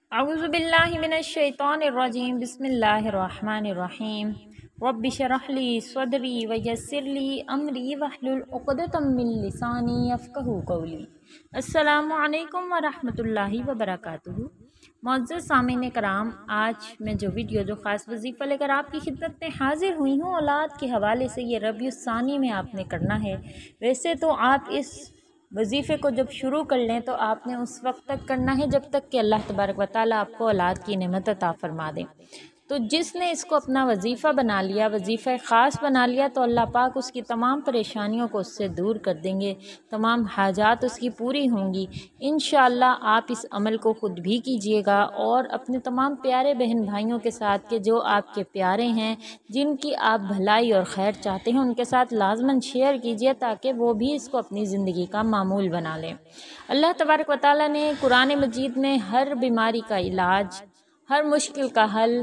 अऊज़ु बिल्लाहि मिनश्शैतानिर्रजीम बिस्मिल्लाहिर्रहमानिर्रहीम रब्बि इश्रह ली सदरी वयस्सिर ली अमरी वहलुल उक़दतम मिन लिसानी यफ़क़हू क़ौली। अस्सलामु अलैकुम व रहमतुल्लाहि व बरकातुहू। मुअज़्ज़ज़ सामीन कराम, आज मैं जो ख़ास वजीफ़ा लेकर आपकी खिदमत में हाजिर हुई हूँ, औलाद के हवाले से ये रबीउस सानी में आपने करना है। वैसे तो आप इस वजीफ़े को जब शुरू कर लें तो आपने उस वक्त तक करना है जब तक कि अल्लाह तबारक व तआला आपको औलाद की नेमत अता फरमा दें। तो जिसने इसको अपना वजीफ़ा बना लिया, वजीफ़ा ख़ास बना लिया, तो अल्लाह पाक उसकी तमाम परेशानियों को उससे दूर कर देंगे, तमाम हाजात उसकी पूरी होंगी। इंशाअल्लाह आप इस अमल को ख़ुद भी कीजिएगा और अपने तमाम प्यारे बहन भाइयों के साथ के जो आपके प्यारे हैं, जिनकी आप भलाई और खैर चाहते हैं, उनके साथ लाजमन शेयर कीजिए ताकि वो भी इसको अपनी ज़िंदगी का मामूल बना लें। अल्लाह तबारक व तआला ने कुरान मजीद में हर बीमारी का इलाज, हर मुश्किल का हल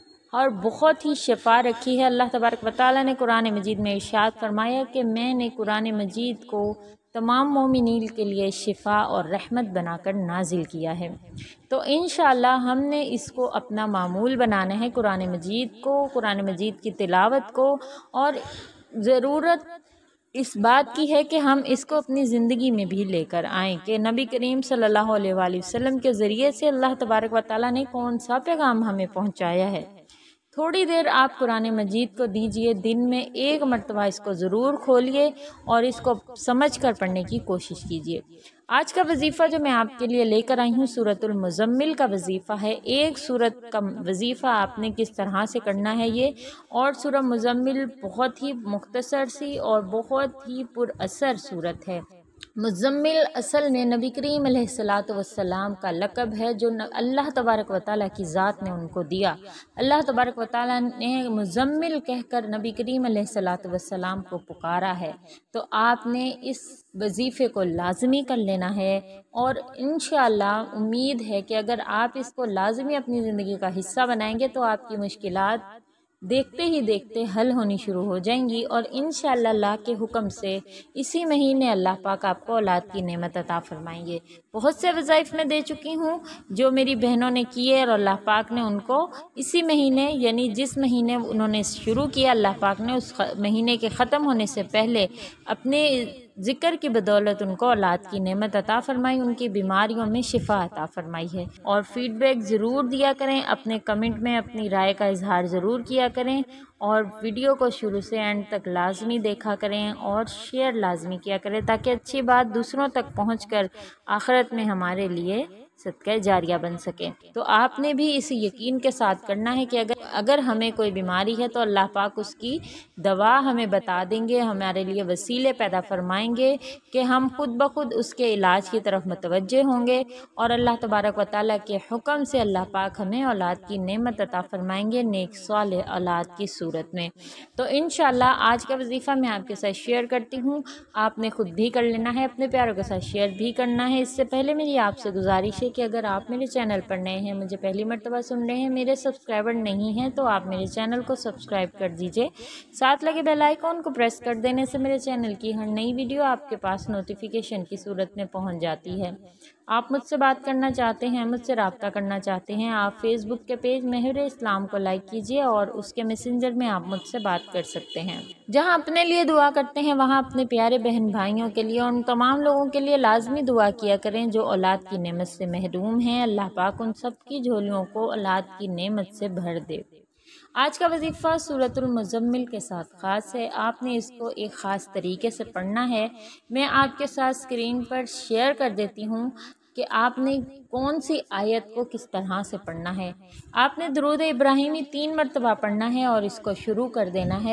और बहुत ही शिफा रखी है। अल्लाह तबारक व तआला ने कुरान मजीद में इरशाद फरमाया कि मैंने कुरान मजीद को तमाम मोमिनीन के लिए शिफा और रहमत बनाकर नाजिल किया है। तो इंशाअल्लाह हमने इसको अपना मामूल बनाना है, कुरान मजीद को, कुरान मजीद की तिलावत को, और ज़रूरत इस बात की है कि हम इसको अपनी ज़िंदगी में भी लेकर आएँ कि नबी करीम सल्लल्लाहु अलैहि वसल्लम के ज़रिए से अल्लाह तबारक व तआला ने कौन सा पैगाम हमें पहुँचाया है। थोड़ी देर आप कुरान मजीद को दीजिए, दिन में एक मरतबा इसको ज़रूर खोलिए और इसको समझ कर पढ़ने की कोशिश कीजिए। आज का वजीफ़ा जो मैं आपके लिए लेकर आई हूँ, सूरतुल मुज़म्मिल का वजीफ़ा है। एक सूरत का वजीफ़ा आपने किस तरह से करना है ये, और सूरह मुज़म्मिल बहुत ही मुख्तसर सी और बहुत ही पुरअसर सूरत है। मुज़म्मिल असल में नबी करीम अलैहिस्सलातु वस्सलाम का लक़ब है जो अल्लाह तबारक व तआला की ज़ात ने उनको दिया। अल्लाह तबारक व तआला ने मुज़म्मिल कहकर नबी करीम अलैहिस्सलातु वस्सलाम को पुकारा है। तो आपने इस वजीफ़े को लाज़मी कर लेना है और इंशाअल्लाह उम्मीद है कि अगर आप इसको लाज़मी अपनी ज़िंदगी का हिस्सा बनाएंगे तो आपकी मुश्किलात देखते ही देखते हल होनी शुरू हो जाएंगी और इंशाअल्लाह अल्लाह के हुक्म से इसी महीने अल्लाह पाक आपको औलाद की नेमत अता फरमाएंगे। बहुत से वज़ाइफ में दे चुकी हूँ जो मेरी बहनों ने किए और अल्लाह पाक ने उनको इसी महीने, यानी जिस महीने उन्होंने शुरू किया, अल्लाह पाक ने उस महीने के ख़त्म होने से पहले अपने ज़िक्र की बदौलत उनको औलाद की नेमत अता फरमाई, उनकी बीमारियों में शिफा अता फरमाई है। और फ़ीडबैक ज़रूर दिया करें, अपने कमेंट में अपनी राय का इजहार ज़रूर किया करें और वीडियो को शुरू से एंड तक लाजमी देखा करें और शेयर लाजमी किया करें ताकि अच्छी बात दूसरों तक पहुंचकर आखिरत में हमारे लिए सदका जारिया बन सके। तो आपने भी इस यकीन के साथ करना है कि अगर हमें कोई बीमारी है तो अल्लाह पाक उसकी दवा हमें बता देंगे, हमारे लिए वसीले पैदा फरमाएंगे कि हम खुद ब खुद उसके इलाज की तरफ मुतवज्जे होंगे और अल्लाह तबारक व तआला के हुक्म से अल्लाह पाक हमें औलाद की नेमत अता फरमाएंगे, नेक सालेह औलाद की सूरत में। तो इंशाअल्लाह आज का वजीफ़ा मैं आपके साथ शेयर करती हूँ, आपने खुद भी कर लेना है, अपने प्यारों के साथ शेयर भी करना है। इससे पहले मेरी आपसे गुजारिश है कि अगर आप मेरे चैनल पर नए हैं, मुझे पहली मर्तबा सुन रहे हैं, मेरे सब्सक्राइबर नहीं हैं, तो आप मेरे चैनल को सब्सक्राइब कर दीजिए। साथ लगे बेल आइकॉन को प्रेस कर देने से मेरे चैनल की हर नई वीडियो आपके पास नोटिफिकेशन की सूरत में पहुंच जाती है। आप मुझसे बात करना चाहते हैं, मुझसे रब्ता करना चाहते हैं, आप फेसबुक के पेज महर इस्लाम को लाइक कीजिए और उसके मैसेंजर में आप मुझसे बात कर सकते हैं। जहां अपने लिए दुआ करते हैं वहां अपने प्यारे बहन भाइयों के लिए और उन तमाम लोगों के लिए लाजमी दुआ किया करें जो औलाद की नेमत से महरूम हैं। अल्लाह पाक उन सब की झोलियों को औलाद की नेमत से भर दे। आज का वजीफ़ा सूरतुल मुज़म्मिल के साथ ख़ास है, आपने इसको एक ख़ास तरीके से पढ़ना है। मैं आपके साथ स्क्रीन पर शेयर कर देती हूँ कि आपने कौन सी आयत को किस तरह से पढ़ना है। आपने दुरूद इब्राहिमी 3 मरतबा पढ़ना है और इसको शुरू कर देना है,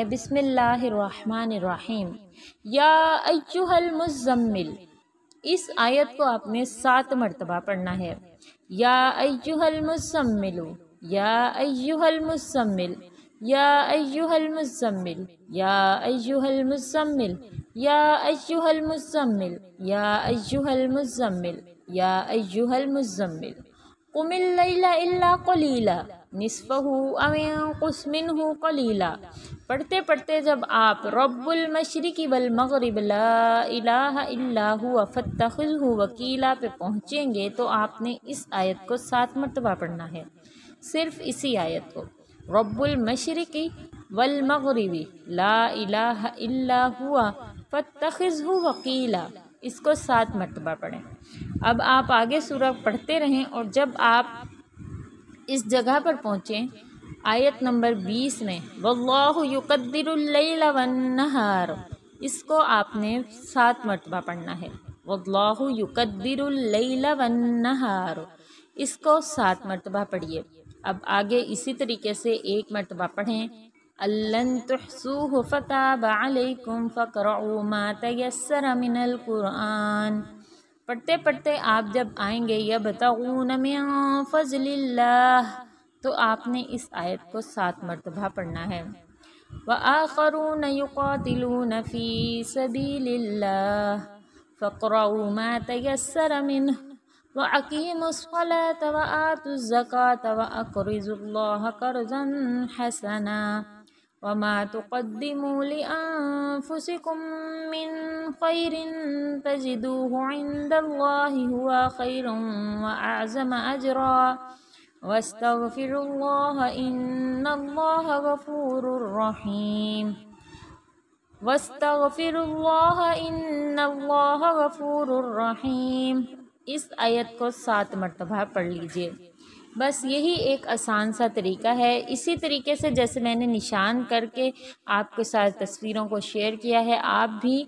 बिस्मिल्लाहिर्रहमानिर्रहीम या अय्युहल मुज़म्मिल। इस आयत को आपने 7 मरतबा पढ़ना है, या अय्युहल मुज़म्मिलु, या अय्युहल मुज़म्मिल, या अय्युहल मुज़म्मिल, या अय्युहल मुज़म्मिल, या अय्युहल मुज़म्मिल, या अय्युहल मुज़म्मिल, या अय्युहल मुज़म्मिल, कुमिल लैला इल्ला क़लीला निस्फ़हु अव इंक़ुस मिन्हु क़लीला। पढ़ते पढ़ते जब आप रब्बुल मशरिक़ि वल मग़रिब ला इलाहा इल्ला हुवा फ़त्तख़िज़हु वकीला पे पहुँचेंगे तो आपने इस आयत को 7 मरतबा पढ़ना है। सिर्फ़ इसी आयत को, रब्बुल मशरिक़ि वल मग़रिबि ला इलाहा इल्ला हुवा फ़त्तख़िज़हु वकीला, इसको 7 मरतबा पढ़ें। अब आप आगे सूरह पढ़ते रहें और जब आप इस जगह पर पहुँचें आयत नंबर 20 में, वल्लाहु युक़द्दिरुल लैला वन नहार, इसको आपने 7 मरतबा पढ़ना है। वल्लाहु युक़द्दिरुल लैला वन नहार, इसको 7 मरतबा पढ़िए। अब आगे इसी तरीके से 1 मरतबा पढ़ें, अल्लन तुहसूहु फ़ताब अलैकुम फ़क़रऊ मा तयस्सर मिनल कुरआन। पढ़ते पढ़ते आप जब आएंगे यब्तगून मिन फ़ज़लिल्लाह, तो आपने इस आयत को 7 मरतबा पढ़ना है। व आख़रून युक़ातिलून फ़ी सबीलिल्लाह फ़क़रऊ मा तयस्सर मिन्हु व अक़ीमुस्सलात व आतुज़्ज़कात व अक़रिज़ुल्लाह क़र्ज़न हसना वमा तुक़द्दिमू लिअन्फ़ुसिकुम मिन ख़ैरिन तजिदूहु इंदल्लाहि हुवा ख़ैरन व अअज़म अजरा वस्तग़फ़िरुल्लाह इन्नल्लाह गफ़ूरुर रहीम। वस्तग़फ़िरुल्लाह इन्नल्लाह गफ़ूरुर रहीम, इस आयत को 7 मरतबा पढ़ लीजिए। बस यही एक आसान सा तरीका है। इसी तरीके से जैसे मैंने निशान करके आपके साथ तस्वीरों को शेयर किया है, आप भी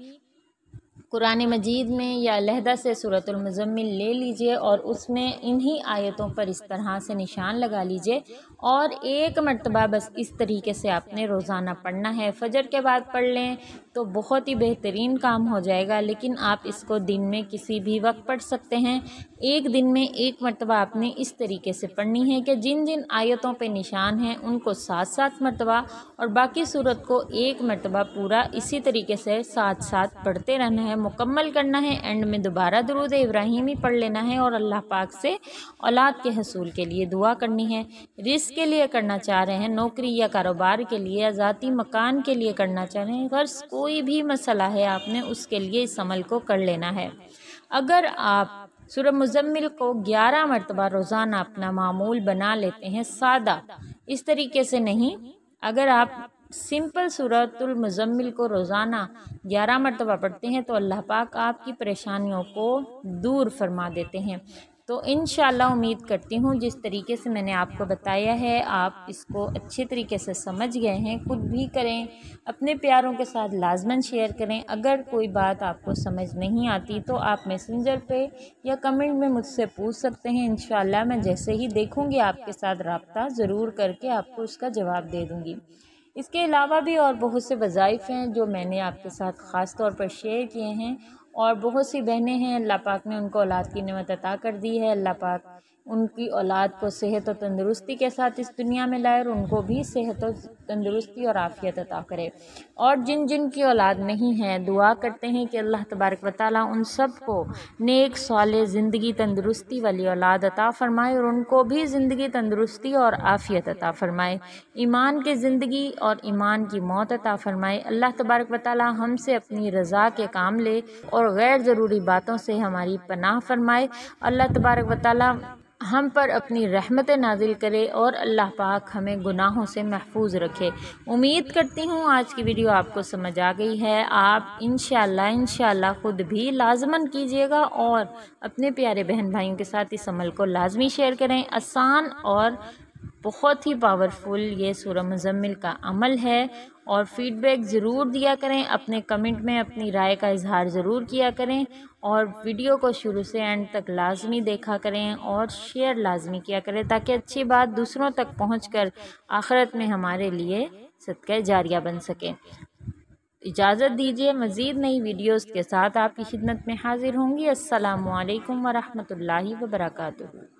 कुरान मजीद में या अलहदा से सूरतुल मुज़म्मिल ले लीजिए और उसमें इन्हीं आयतों पर इस तरह से निशान लगा लीजिए और 1 मरतबा बस इस तरीके से आपने रोज़ाना पढ़ना है। फजर के बाद पढ़ लें तो बहुत ही बेहतरीन काम हो जाएगा, लेकिन आप इसको दिन में किसी भी वक्त पढ़ सकते हैं। एक दिन में 1 मरतबा आपने इस तरीके से पढ़नी है कि जिन जिन आयतों पे निशान हैं उनको 7-7 मरतबा और बाकी सूरत को 1 मरतबा पूरा इसी तरीके से साथ पढ़ते रहना है, मुकम्मल करना है। एंड में दोबारा दुरूद इब्राहिमी पढ़ लेना है और अल्लाह पाक से औलाद के हसूल के लिए दुआ करनी है। रिज़्क़ के लिए करना चाह रहे हैं, नौकरी या कारोबार के लिए या ज़ाती मकान के लिए करना चाह रहे हैं, गर्ज़ कोई भी मसला है आपने उसके लिए इस अमल को कर लेना है। अगर आप सूरह मुज़म्मिल को 11 मरतबा रोज़ाना अपना मामूल बना लेते हैं, सादा इस तरीके से नहीं, अगर आप सिंपल सूरतुल मुज़म्मिल को रोज़ाना 11 मरतबा पढ़ते हैं तो अल्लाह पाक आपकी परेशानियों को दूर फरमा देते हैं। तो इंशाअल्लाह उम्मीद करती हूँ जिस तरीके से मैंने आपको बताया है आप इसको अच्छे तरीके से समझ गए हैं। खुद भी करें, अपने प्यारों के साथ लाजमन शेयर करें। अगर कोई बात आपको समझ नहीं आती तो आप मैसेंजर पे या कमेंट में मुझसे पूछ सकते हैं। इंशाअल्लाह मैं जैसे ही देखूँगी आपके साथ रब्ता ज़रूर करके आपको उसका जवाब दे दूँगी। इसके अलावा भी और बहुत से वज़ाइफ़ हैं जो मैंने आपके साथ ख़ास तौर पर शेयर किए हैं और बहुत सी बहनें हैं अल्लाह पाक ने उनको औलाद की नेमत अता कर दी है। अल्लाह पाक उनकी औलाद को सेहत और तंदुरुस्ती के साथ इस दुनिया में लाए और उनको भी सेहत और तंदुरुस्ती और आफ़ियत अता करे। और जिन जिन की औलाद नहीं है दुआ करते हैं कि अल्लाह तबारक व तआला उन सब को नेक साले ज़िंदगी तंदुरुस्ती वाली औलाद अता फ़रमाए और उनको भी ज़िंदगी तंदुरुस्ती और आफ़ियत अता फ़रमाए, ईमान की ज़िंदगी और ईमान की मौत अता फ़रमाए। अल्लाह तबारक व तआला हमसे अपनी रज़ा के काम ले और गैर ज़रूरी बातों से हमारी पनाह फ़रमाए। अल्लाह तबारक व तआला हम पर अपनी रहमत नाजिल करे और अल्लाह पाक हमें गुनाहों से महफूज रखे। उम्मीद करती हूँ आज की वीडियो आपको समझ आ गई है। आप इंशाअल्लाह ख़ुद भी लाजमन कीजिएगा और अपने प्यारे बहन भाइयों के साथ इस अमल को लाजमी शेयर करें। आसान और बहुत ही पावरफुल ये सूरह मुज़म्मिल का अमल है और फ़ीडबैक ज़रूर दिया करें, अपने कमेंट में अपनी राय का इजहार ज़रूर किया करें और वीडियो को शुरू से एंड तक लाजमी देखा करें और शेयर लाजमी किया करें ताकि अच्छी बात दूसरों तक पहुंचकर आखिरत में हमारे लिए सदका जारिया बन सके। इजाज़त दीजिए, मज़ीद नई वीडियोज़ के साथ आपकी खिदमत में हाजिर होंगी। अस्सलामु अलैकुम व रहमतुल्लाहि व बरकातुहू।